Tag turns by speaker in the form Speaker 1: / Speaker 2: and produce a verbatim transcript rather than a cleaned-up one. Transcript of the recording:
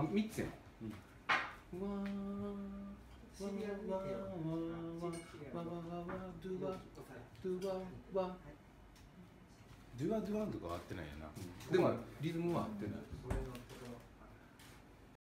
Speaker 1: みっつやん。わーわ
Speaker 2: シリアル見てよ。
Speaker 1: わわわわわわわドゥワドゥワワドゥワドゥワンとかは合ってないよな。でもリズムは合ってない。